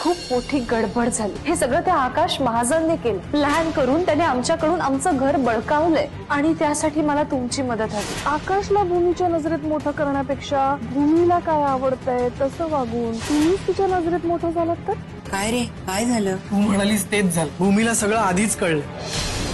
खूप मोठी गडबड झाली। हे सगळं त्या आकाश महाजनने केलं। प्लॅन करून त्याने आमच्याकडून आमचं घर बळकावलंय आणि त्यासाठी मला तुमची मदत हवी। आकाशला भूमीच्या नजरेत मोठं करण्यापेक्षा भूमीला काय आवडतंय तसं वागून तुम्हीच तिच्या नजरेत मोठं झालात तर? काय रे, काय झालं? तू म्हणालीस तेच झालं। भूमीला सगळं आधीच कळलं।